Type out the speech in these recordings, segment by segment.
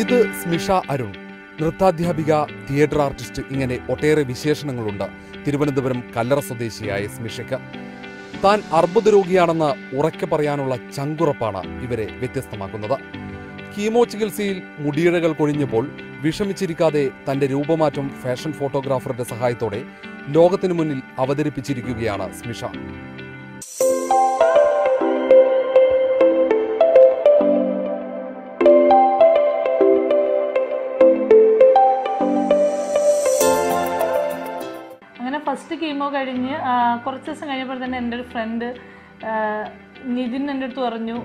ഇത് സ്മിഷ അരുൺ, നൃത്താധ്യാപിക, theatre artist, ഇങ്ങനെ ഒട്ടേറെ വിശേഷണങ്ങളുണ്ട് തിരുവനന്തപുരം കല്ലറ സ്വദേശിയായ സ്മിഷയ്ക്ക്. താൻ അർബുദ രോഗിയാണെന്ന് ഉറക്കെ പറയാനുള്ള ചങ്കുറപ്പാണ് ഇവരെ വ്യത്യസ്തമാക്കുന്നത്. കീമോ ചികിത്സയിൽ മുടിയിഴകൾ കൊഴിഞ്ഞപ്പോൾ വിഷമിച്ചിരിക്കാതെ തന്റെ രൂപമാറ്റം ഫാഷൻ ഫോട്ടോഗ്രാഫറുടെ സഹായത്തോടെ ലോകത്തിനു മുന്നിൽ അവതരിപ്പിച്ചിരിക്കുകയാണ് സ്മിഷ. അങ്ങനെ ഫസ്റ്റ് കീമോ കഴിഞ്ഞ് കുറച്ച് ദിവസം കഴിഞ്ഞപ്പോൾ തന്നെ എൻ്റെ ഒരു ഫ്രണ്ട് നിതിൻ എൻ്റെ അടുത്ത് പറഞ്ഞു,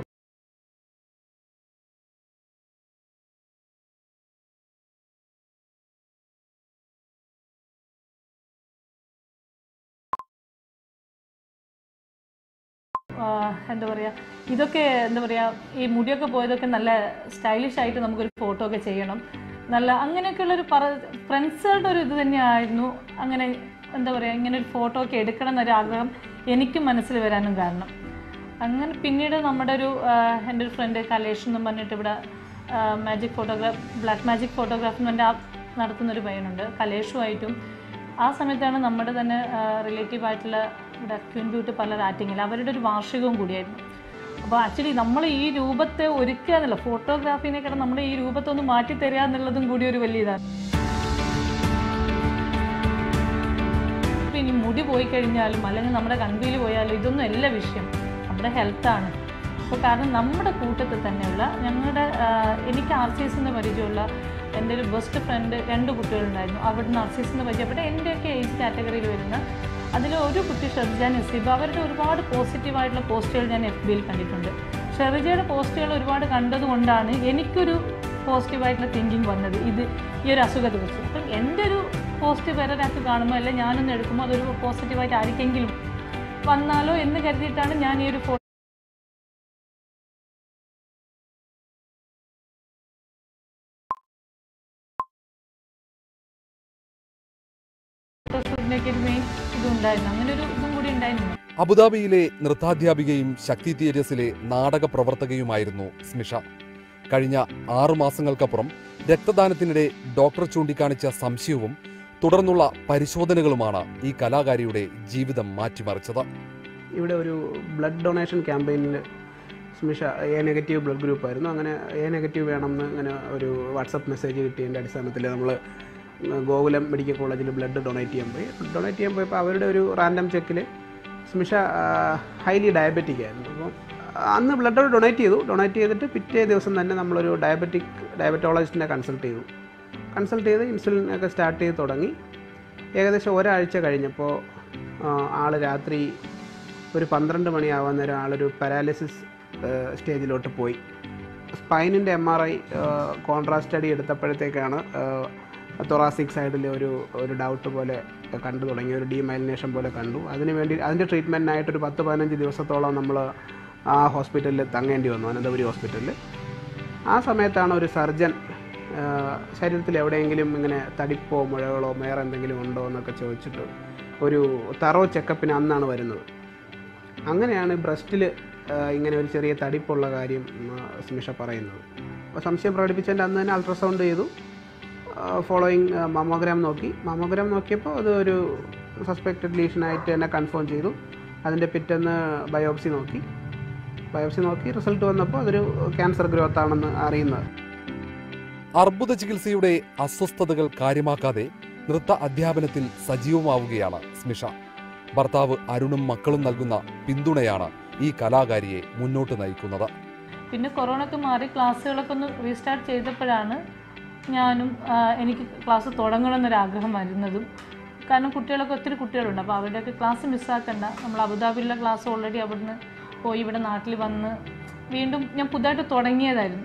എന്താ പറയുക, ഇതൊക്കെ എന്താ പറയുക, ഈ മുടിയൊക്കെ പോയതൊക്കെ നല്ല സ്റ്റൈലിഷ് ആയിട്ട് നമുക്കൊരു ഫോട്ടോ ഒക്കെ ചെയ്യണം, നല്ല അങ്ങനെയൊക്കെയുള്ളൊരു ഫ്രണ്ട്സുകളുടെ ഒരു ഇത് തന്നെയായിരുന്നു. അങ്ങനെ എന്താ പറയുക, ഇങ്ങനെ ഒരു ഫോട്ടോ ഒക്കെ എടുക്കണം എന്നൊരു ആഗ്രഹം എനിക്കും മനസ്സിൽ വരാനും കാരണം. അങ്ങനെ പിന്നീട് നമ്മുടെ എൻ്റെ ഒരു ഫ്രണ്ട് കലേഷ് എന്ന് പറഞ്ഞിട്ട് ഇവിടെ ബ്ലാക്ക് മാജിക് ഫോട്ടോഗ്രാഫി എന്ന് പറഞ്ഞാൽ നടത്തുന്നൊരു പയ്യനുണ്ട്, കലേഷുമായിട്ടും ആ സമയത്താണ് നമ്മുടെ തന്നെ റിലേറ്റീവായിട്ടുള്ള ഇവിടെ ക്വീൻ ബ്യൂട്ടി പാർലർ ആറ്റിങ്ങിൽ അവരുടെ ഒരു വാർഷികവും കൂടിയായിരുന്നു. അപ്പോൾ ആക്ച്വലി നമ്മൾ ഈ രൂപത്തെ ഒരുക്കുക എന്നല്ല, ഫോട്ടോഗ്രാഫിനെക്കാളും നമ്മൾ ഈ രൂപത്തെ ഒന്ന് മാറ്റിത്തരിക എന്നുള്ളതും കൂടി ഒരു വലിയ ഇതാണ്. ഇനി മുടി പോയി കഴിഞ്ഞാലും അല്ലെങ്കിൽ നമ്മുടെ കൺവീൽ പോയാലും ഇതൊന്നും അല്ല വിഷയം, നമ്മുടെ ഹെൽത്താണ്. അപ്പോൾ കാരണം നമ്മുടെ കൂട്ടത്തിൽ തന്നെയുള്ള എനിക്ക് RCS പരിചയമുള്ള എൻ്റെ ഒരു ബെസ്റ്റ് ഫ്രണ്ട് 2 കുട്ടികളുണ്ടായിരുന്നു. അവിടുന്ന് RCS പരിചയപ്പെട്ട എൻ്റെയൊക്കെ ഏജ് കാറ്റഗറിയിൽ വരുന്ന അതിലൊരു കുട്ടി ഷെർജ നസീബ. അവരുടെ ഒരുപാട് പോസിറ്റീവായിട്ടുള്ള പോസ്റ്റുകൾ ഞാൻ FBയിൽ കണ്ടിട്ടുണ്ട്. ഷെർജയുടെ പോസ്റ്റുകൾ ഒരുപാട് കണ്ടതുകൊണ്ടാണ് എനിക്കൊരു പോസിറ്റീവായിട്ടുള്ള തിങ്കിങ് വന്നത് ഈ ഒരു അസുഖത്തെ കുറിച്ച്. അപ്പം എൻ്റെ ഒരു പോസിറ്റീവ് വേറൊരാൾക്ക് കാണുമ്പോൾ അല്ല ഞാനൊന്ന് എടുക്കുമ്പോൾ അതൊരു പോസിറ്റീവായിട്ട് ആർക്കെങ്കിലും വന്നാലോ എന്ന് കരുതിയിട്ടാണ് ഞാൻ ഈ ഒരു അബുദാബിയിലെ നൃത്താധ്യാപികയും ശക്തി തിയേറ്റേഴ്സിലെ നാടക പ്രവർത്തകയുമായിരുന്നു സ്മിഷ. കഴിഞ്ഞ 6 മാസങ്ങൾക്കപ്പുറം രക്തദാനത്തിനിടെ ഡോക്ടർ ചൂണ്ടിക്കാണിച്ച സംശയവും തുടർന്നുള്ള പരിശോധനകളുമാണ് ഈ കലാകാരിയുടെ ജീവിതം മാറ്റിമറിച്ചത്. ഇവിടെ ഒരു ബ്ലഡ് ഡൊണേഷൻ ക്യാമ്പയിനിൽ സ്മിഷ A- ബ്ലഡ് ഗ്രൂപ്പായിരുന്നു. അങ്ങനെ A- വേണമെന്ന് അങ്ങനെ ഒരു വാട്സപ്പ് മെസ്സേജ് കിട്ടിയതിൻ്റെ അടിസ്ഥാനത്തിൽ നമ്മൾ ഗോകുലം മെഡിക്കൽ കോളേജിൽ ബ്ലഡ് ഡൊണേറ്റ് ചെയ്യാൻ പോയപ്പോൾ അവരുടെ ഒരു റാൻഡം ചെക്കിൽ സ്മിഷ ഹൈലി ഡയബറ്റിക് ആയിരുന്നു. അപ്പം അന്ന് ബ്ലഡ് ഡൊണേറ്റ് ചെയ്തിട്ട് പിറ്റേ ദിവസം തന്നെ നമ്മളൊരു ഡയബറ്റോളജിസ്റ്റിനെ കൺസൾട്ട് ചെയ്ത് ഇൻസുലിൻ ഒക്കെ സ്റ്റാർട്ട് ചെയ്ത് തുടങ്ങി. ഏകദേശം ഒരാഴ്ച കഴിഞ്ഞപ്പോൾ ആൾ രാത്രി ഒരു 12 മണിയാവാൻ നേരം ആളൊരു പാരാലിസിസ് സ്റ്റേജിലോട്ട് പോയി. സ്പൈനിൻ്റെ MRI കോൺട്രാസ്റ്റ് സ്റ്റഡി എടുത്തപ്പോഴത്തേക്കാണ് തൊറാസിക് സൈഡിൽ ഒരു ഡൗട്ട് പോലെ കണ്ടു തുടങ്ങി, ഒരു ഡീമൈലിനേഷൻ പോലെ കണ്ടു. അതിൻ്റെ ട്രീറ്റ്മെൻറ്റിനായിട്ടൊരു 10-15 ദിവസത്തോളം നമ്മൾ ആ ഹോസ്പിറ്റലിൽ തങ്ങേണ്ടി വന്നു, അനന്തപുരി ഹോസ്പിറ്റലിൽ. ആ സമയത്താണ് ഒരു സർജൻ ശരീരത്തിൽ എവിടെയെങ്കിലും ഇങ്ങനെ തടിപ്പോ മുഴകളോ വേറെ എന്തെങ്കിലും ഉണ്ടോ എന്നൊക്കെ ചോദിച്ചിട്ട് ഒരു തറോ ചെക്കപ്പിന് അന്നാണ് വരുന്നത്. അങ്ങനെയാണ് ബ്രസ്റ്റിൽ ഇങ്ങനെ ഒരു ചെറിയ തടിപ്പുള്ള കാര്യം സ്മിഷ പറയുന്നത്. അപ്പോൾ സംശയം പ്രകടിപ്പിച്ചതിൻ്റെ അന്ന് തന്നെ അൾട്രാസൗണ്ട് ചെയ്തു. ഫോളോയിങ് മമ്മോഗ്രാം നോക്കിയപ്പോൾ അത് ഒരു സസ്പെക്റ്റഡ് ലീഷനായിട്ട് തന്നെ കൺഫേം ചെയ്തു. അതിൻ്റെ പിറ്റേന്ന് ബയോപ്സി നോക്കി റിസൾട്ട് വന്നപ്പോൾ അതൊരു ക്യാൻസർ ഗ്രോത്ത് ആണെന്ന് അറിയുന്നത്. അർബുദ ചികിത്സയുടെ അസ്വസ്ഥതകൾ കാര്യമാക്കാതെ നൃത്ത അധ്യാപനത്തിൽ സജീവമാവുകയാണ് സ്മിഷ. ഭർത്താവ് അരുണും മക്കളും നൽകുന്ന പിന്തുണയാണ് ഈ കലാകാരിയെ മുന്നോട്ട് നയിക്കുന്നത്. പിന്നെ കൊറോണയൊക്കെ മാറി ക്ലാസ്സുകളൊക്കെ ഒന്ന് റീസ്റ്റാർട്ട് ചെയ്തപ്പോഴാണ് എനിക്ക് ക്ലാസ് തുടങ്ങണമെന്നൊരാഗ്രഹം വരുന്നതും. കാരണം ഒത്തിരി കുട്ടികളുണ്ട്, അപ്പോൾ അവരുടെയൊക്കെ ക്ലാസ് മിസ്സാക്കണ്ട. നമ്മൾ അബുദാബിയിലുള്ള ക്ലാസ് ഓൾറെഡി അവിടുന്ന് പോയി ഇവിടെ നാട്ടിൽ വന്ന് വീണ്ടും ഞാൻ പുതുതായിട്ട് തുടങ്ങിയതായിരുന്നു.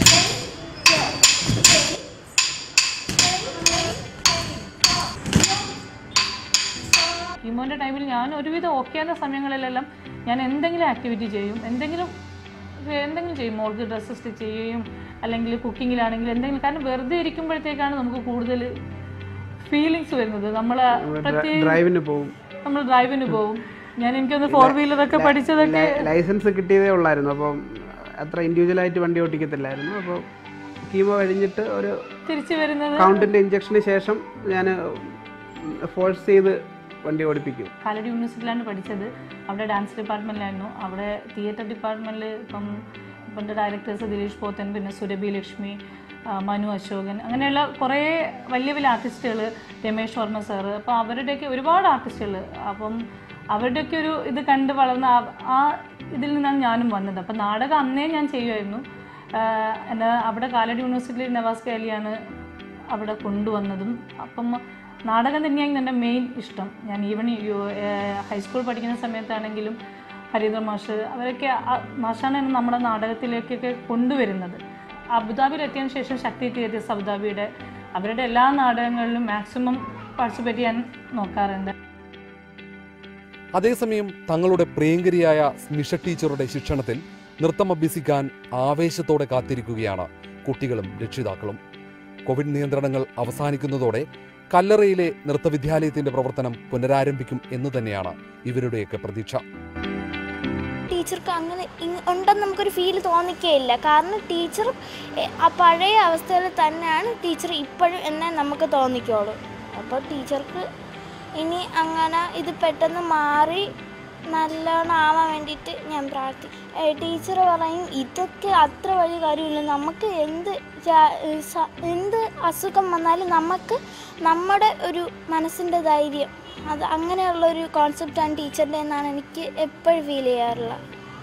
കീമോൻ്റെ ടൈമിൽ ഞാൻ ഒരുവിധം ഓക്കെ ആകുന്ന സമയങ്ങളിലെല്ലാം ഞാൻ എന്തെങ്കിലും ആക്ടിവിറ്റി ചെയ്യും, എന്തെങ്കിലും ചെയ്യും. മോൾക്ക് ഡ്രസ്സ് സ്റ്റിച്ച് ചെയ്യുകയും അല്ലെങ്കിൽ കുക്കിങ്ങിലാണെങ്കിൽ എന്തെങ്കിലും. കാരണം വെറുതെ ഇരിക്കുമ്പോഴത്തേക്കാണ് നമുക്ക് കൂടുതൽ ഫീലിങ്സ് വരുന്നത്. നമ്മൾ ഡ്രൈവിന് പോകും. എനിക്കൊന്ന് 4 വീലറൊക്കെ പഠിച്ചതൊക്കെ ലൈസൻസ് കിട്ടിയതേ ഉള്ളായിരുന്നു. അപ്പം അത്ര ഇൻഡിവിജ്വലായിട്ട് വണ്ടി ഓടിക്കത്തില്ലായിരുന്നു. അപ്പോൾ കീമോ കഴിഞ്ഞിട്ട് ഒരു തിരിച്ചു വരുന്നത് കൗണ്ടിൻ്റെ ഇഞ്ചക്ഷന് ശേഷം ഞാൻ ഫോഴ്സ് ചെയ്ത് വണ്ടി ഓടിപ്പിക്കും. കാലടി യൂണിവേഴ്സിറ്റിയിലാണ് പഠിച്ചത്. അവിടെ ഡാൻസ് ഡിപ്പാർട്ട്മെൻറ്റിലായിരുന്നു. അവിടെ തിയേറ്റർ ഡിപ്പാർട്ട്മെൻറ്റിൽ ഇപ്പം ഡയറക്ടേഴ്സ് ദിലീഷ് പോത്തൻ, പിന്നെ സുരഭി ലക്ഷ്മി, മനു അശോകൻ, അങ്ങനെയുള്ള കുറേ വലിയ വലിയ ആർട്ടിസ്റ്റുകൾ, രമേശ് വർമ്മ സാറ്, അപ്പോൾ അവരുടെയൊക്കെ ഒരുപാട് ആർട്ടിസ്റ്റുകൾ. അപ്പം അവരുടെയൊക്കെ ഒരു ഇത് കണ്ട് വളർന്ന ആ ഇതിൽ നിന്നാണ് ഞാനും വന്നത്. അപ്പം നാടകം അന്നേ ഞാൻ ചെയ്യുമായിരുന്നു. എൻ്റെ അവിടെ കാലടി യൂണിവേഴ്സിറ്റിയിൽ നവാസ് കാലിയാണ് അവിടെ കൊണ്ടുവന്നതും. അപ്പം നാടകം തന്നെയായിരുന്നു എൻ്റെ മെയിൻ ഇഷ്ടം. ഞാൻ ഈവൻ ഹൈസ്കൂൾ പഠിക്കുന്ന സമയത്താണെങ്കിലും ഹരീന്ദ്ര മാഷ് അവരൊക്കെ മാഷാണ് എന്നെ നമ്മുടെ നാടകത്തിലേക്കൊക്കെ കൊണ്ടുവരുന്നത്. അബുദാബിയിലെത്തിയതിനു ശേഷം ശക്തി തിയേറ്റേഴ്സ് അബുദാബിയുടെ അവരുടെ എല്ലാ നാടകങ്ങളിലും മാക്സിമം പാർട്ടിസിപ്പേറ്റ് ചെയ്യാൻ നോക്കാറുണ്ട്. അതേസമയം തങ്ങളുടെ പ്രിയങ്കരിയായ സ്മിഷ ടീച്ചറുടെ ശിക്ഷണത്തിൽ നൃത്തം അഭ്യസിക്കാൻ ആവേശത്തോടെ കാത്തിരിക്കുകയാണ് കുട്ടികളും രക്ഷിതാക്കളും. കോവിഡ് നിയന്ത്രണങ്ങൾ അവസാനിക്കുന്നതോടെ കല്ലറയിലെ നൃത്തവിദ്യാലയത്തിന്റെ പ്രവർത്തനം പുനരാരംഭിക്കും എന്ന് തന്നെയാണ് ഇവരുടെയൊക്കെ പ്രതീക്ഷ. ടീച്ചർക്ക് അങ്ങനെ ഉണ്ടെന്ന് നമുക്കൊരു ഫീൽ തോന്നിക്കുകയില്ല. കാരണം ടീച്ചർ ആ പഴയ അവസ്ഥയിൽ തന്നെയാണ് ടീച്ചർ ഇപ്പോഴും എന്നെ നമുക്ക് തോന്നിക്കോളൂ. അപ്പോൾ ടീച്ചർക്ക് ഇനി അങ്ങനെ ഇത് പെട്ടെന്ന് മാറി നല്ലോണം ആവാൻ വേണ്ടിയിട്ട് ഞാൻ പ്രാർത്ഥിക്കും. ടീച്ചർ പറയും ഇതൊക്കെ അത്ര വലിയ കാര്യമില്ല, നമുക്ക് എന്ത് അസുഖം വന്നാലും നമുക്ക് നമ്മുടെ ഒരു മനസ്സിൻ്റെ ധൈര്യം, അത് അങ്ങനെയുള്ളൊരു കോൺസെപ്റ്റാണ് ടീച്ചറിൻ്റെ എന്നാണ് എനിക്ക് എപ്പോഴും ഫീൽ ചെയ്യാറുള്ളത്.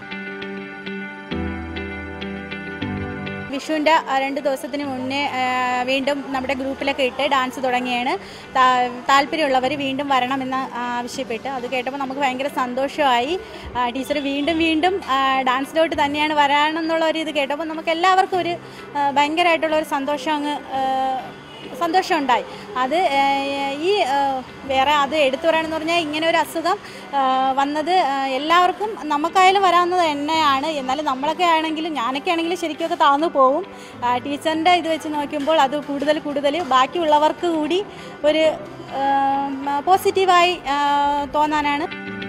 വിഷുവിൻ്റെ 2 ദിവസത്തിന് മുന്നേ വീണ്ടും നമ്മുടെ ഗ്രൂപ്പിലൊക്കെ ഇട്ട് ഡാൻസ് തുടങ്ങിയാണ്. താല്പര്യമുള്ളവർ വീണ്ടും വരണമെന്ന് ആവശ്യപ്പെട്ട് അത് കേട്ടപ്പോൾ നമുക്ക് ഭയങ്കര സന്തോഷമായി. ടീച്ചർ വീണ്ടും ഡാൻസിലോട്ട് തന്നെയാണ് വരാനെന്നുള്ള ഒരു ഇത് കേട്ടപ്പോൾ നമുക്ക് എല്ലാവർക്കും ഒരു ഭയങ്കരമായിട്ടുള്ളൊരു സന്തോഷം ഉണ്ടായി. അത് വേറെ അത് എടുത്തു പറയണമെന്ന് പറഞ്ഞാൽ ഇങ്ങനെ ഒരു അസുഖം വന്നത് എല്ലാവർക്കും നമുക്കായാലും വരാവുന്നത് തന്നെയാണ്. എന്നാലും നമ്മളൊക്കെ ആണെങ്കിലും ഞാനൊക്കെ ആണെങ്കിലും ശരിക്കുമൊക്കെ താഴ്ന്നു പോവും. ടീച്ചറിൻ്റെ ഇത് വെച്ച് നോക്കുമ്പോൾ അത് കൂടുതൽ ബാക്കിയുള്ളവർക്ക് കൂടി ഒരു പോസിറ്റീവായി തോന്നാനാണ്.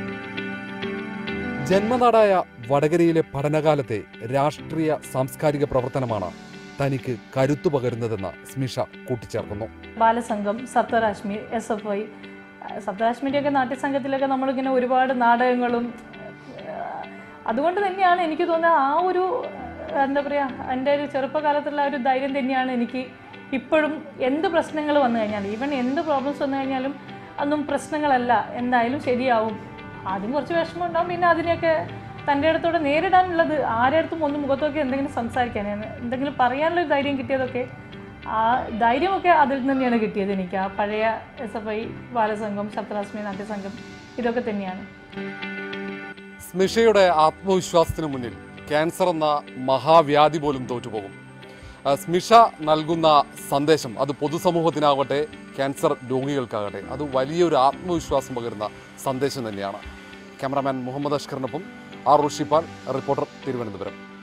ജന്മനാടായ വടകരയിലെ പഠനകാലത്തെ രാഷ്ട്രീയ സാംസ്കാരിക പ്രവർത്തനമാണ് തനിക്ക് കരുത്തു പകരുന്നതെന്ന് സ്മിഷ കൂട്ടിച്ചേർക്കുന്നു. ബാലസംഘം, സപ്തരാശ്മി, SFI, സപ്തരാശ്മിൻ്റെയൊക്കെ നാട്യസംഘത്തിലൊക്കെ നമ്മളിങ്ങനെ ഒരുപാട് നാടകങ്ങളും അതുകൊണ്ട് തന്നെയാണ് എനിക്ക് തോന്നുന്നത് ആ ഒരു എന്താ പറയുക എൻ്റെ ഒരു ചെറുപ്പകാലത്തുള്ള ഒരു ധൈര്യം തന്നെയാണ് എനിക്ക് ഇപ്പോഴും എന്ത് പ്രശ്നങ്ങൾ വന്നു കഴിഞ്ഞാലും ഈവൻ എന്ത് പ്രോബ്ലംസ് വന്നു കഴിഞ്ഞാലും അതൊന്നും പ്രശ്നങ്ങളല്ല, എന്തായാലും ശരിയാവും. ആദ്യം കുറച്ച് വിഷമം ഉണ്ടാവും, പിന്നെ അതിനെയൊക്കെ തൻ്റെ അടുത്തോടെ നേരിടാനുള്ളത് ആരുടെ അടുത്തും ഒന്ന് മുഖത്തൊക്കെ എന്തെങ്കിലും സംസാരിക്കാൻ എന്തെങ്കിലും പറയാനുള്ളൊരു ധൈര്യം കിട്ടിയതൊക്കെ ആ ധൈര്യമൊക്കെ അതിൽ തന്നെയാണ് കിട്ടിയത് എനിക്ക്. ആ പഴയ SFI, ബാലസംഘം, സപ്തരാശ്മി, നാട്യസംഘം ഇതൊക്കെ തന്നെയാണ്. സ്മിഷയുടെ ആത്മവിശ്വാസത്തിന് മുന്നിൽ ക്യാൻസർ എന്ന മഹാവ്യാധി പോലും തോറ്റുപോകും. സ്മിഷ നൽകുന്ന സന്ദേശം അത് പൊതുസമൂഹത്തിനാകട്ടെ ക്യാൻസർ രോഗികൾക്കാകട്ടെ അത് വലിയൊരു ആത്മവിശ്വാസം പകരുന്ന സന്ദേശം തന്നെയാണ്. ക്യാമറാമാൻ മുഹമ്മദ് അഷ്കറിനൊപ്പം R. ഋഷിപാൽ, റിപ്പോർട്ടർ, തിരുവനന്തപുരം.